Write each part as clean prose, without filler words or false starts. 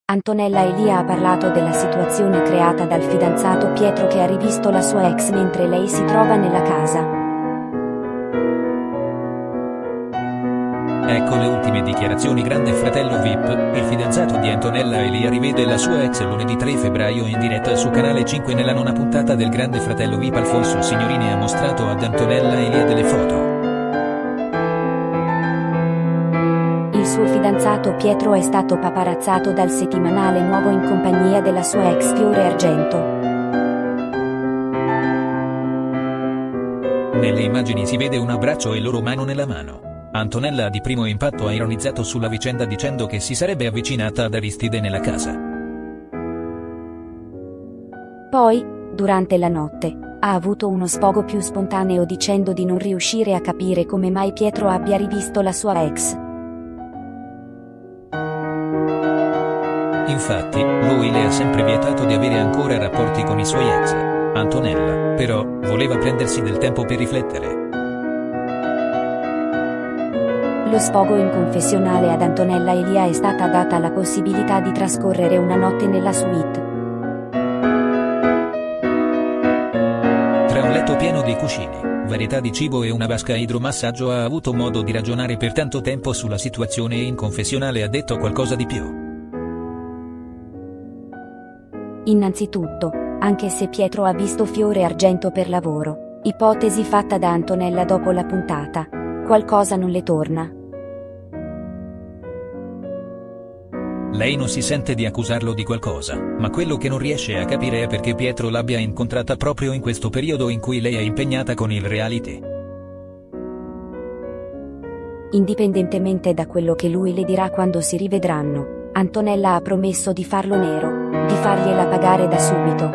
Antonella Elia ha parlato della situazione creata dal fidanzato Pietro che ha rivisto la sua ex mentre lei si trova nella casa. Ecco le ultime dichiarazioni. Grande Fratello VIP, il fidanzato di Antonella Elia rivede la sua ex lunedì 3 febbraio in diretta su Canale 5 nella nona puntata del Grande Fratello VIP. Alfonso Signorini ha mostrato ad Antonella Elia delle foto. Il suo fidanzato Pietro è stato paparazzato dal settimanale Nuovo in compagnia della sua ex Fiore Argento. Nelle immagini si vede un abbraccio e loro mano nella mano. Antonella di primo impatto ha ironizzato sulla vicenda dicendo che si sarebbe avvicinata ad Aristide nella casa. Poi, durante la notte, ha avuto uno sfogo più spontaneo dicendo di non riuscire a capire come mai Pietro abbia rivisto la sua ex. Infatti, lui le ha sempre vietato di avere ancora rapporti con i suoi ex. Antonella, però, voleva prendersi del tempo per riflettere. Lo sfogo in confessionale ad Antonella Elia è stata data la possibilità di trascorrere una notte nella suite. Tra un letto pieno di cuscini, varietà di cibo e una vasca a idromassaggio ha avuto modo di ragionare per tanto tempo sulla situazione e in confessionale ha detto qualcosa di più. Innanzitutto, anche se Pietro ha visto Fiore Argento per lavoro, ipotesi fatta da Antonella dopo la puntata, qualcosa non le torna. Lei non si sente di accusarlo di qualcosa, ma quello che non riesce a capire è perché Pietro l'abbia incontrata proprio in questo periodo in cui lei è impegnata con il reality. Indipendentemente da quello che lui le dirà quando si rivedranno, Antonella ha promesso di farlo nero, di fargliela pagare da subito.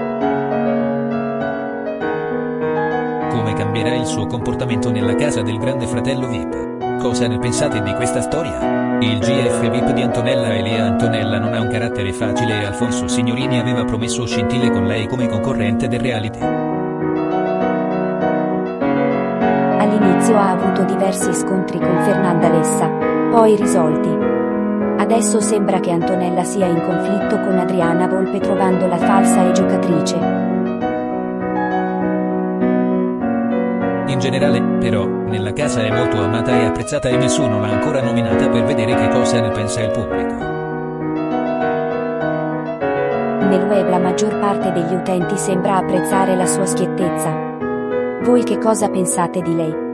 Come cambierà il suo comportamento nella casa del Grande Fratello VIP? Cosa ne pensate di questa storia? Il GF VIP di Antonella Elia. Antonella non ha un carattere facile e Alfonso Signorini aveva promesso scintille con lei come concorrente del reality. All'inizio ha avuto diversi scontri con Fernanda Lessa, poi risolti. Adesso sembra che Antonella sia in conflitto con Adriana Volpe trovandola falsa e giocatrice. In generale, però, nella casa è molto amata e apprezzata e nessuno l'ha ancora nominata per vedere che cosa ne pensa il pubblico. Nel web la maggior parte degli utenti sembra apprezzare la sua schiettezza. Voi che cosa pensate di lei?